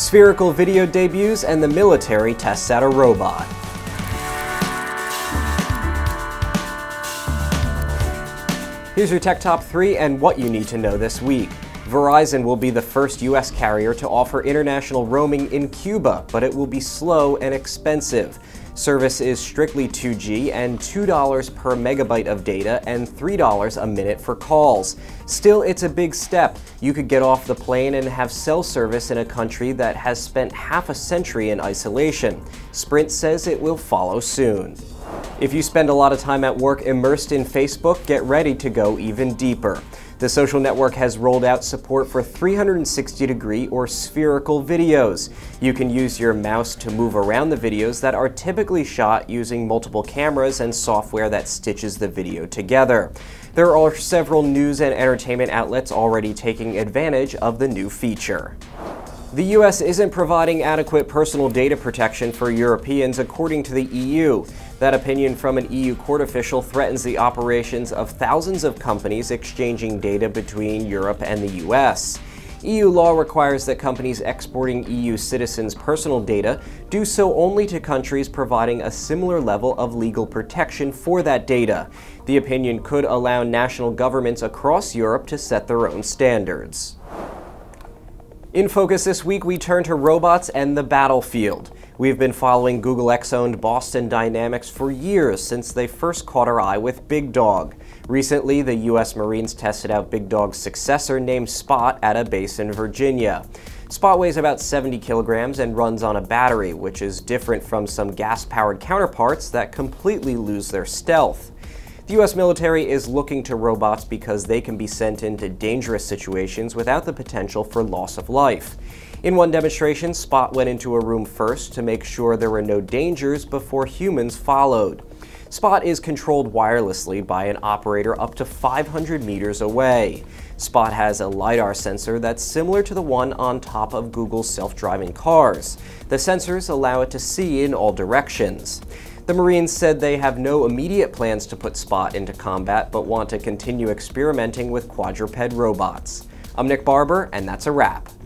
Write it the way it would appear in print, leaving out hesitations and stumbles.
Spherical video debuts and the military tests out a robot. Here's your Tech Top 3 and what you need to know this week. Verizon will be the first U.S. carrier to offer international roaming in Cuba, but it will be slow and expensive. Service is strictly 2G and $2 per megabyte of data and $3 a minute for calls. Still, it's a big step. You could get off the plane and have cell service in a country that has spent half a century in isolation. Sprint says it will follow soon. If you spend a lot of time at work immersed in Facebook, get ready to go even deeper. The social network has rolled out support for 360-degree or spherical videos. You can use your mouse to move around the videos that are typically shot using multiple cameras and software that stitches the video together. There are several news and entertainment outlets already taking advantage of the new feature. The US isn't providing adequate personal data protection for Europeans, according to the EU. That opinion from an EU court official threatens the operations of thousands of companies exchanging data between Europe and the US. EU law requires that companies exporting EU citizens' personal data do so only to countries providing a similar level of legal protection for that data. The opinion could allow national governments across Europe to set their own standards. In focus this week, we turn to robots and the battlefield. We've been following Google X-owned Boston Dynamics for years since they first caught our eye with Big Dog. Recently, the U.S. Marines tested out Big Dog's successor named Spot at a base in Virginia. Spot weighs about 70 kilograms and runs on a battery, which is different from some gas-powered counterparts that completely lose their stealth. The U.S. military is looking to robots because they can be sent into dangerous situations without the potential for loss of life. In one demonstration, Spot went into a room first to make sure there were no dangers before humans followed. Spot is controlled wirelessly by an operator up to 500 meters away. Spot has a LiDAR sensor that's similar to the one on top of Google's self-driving cars. The sensors allow it to see in all directions. The Marines said they have no immediate plans to put Spot into combat, but want to continue experimenting with quadruped robots. I'm Nick Barber, and that's a wrap.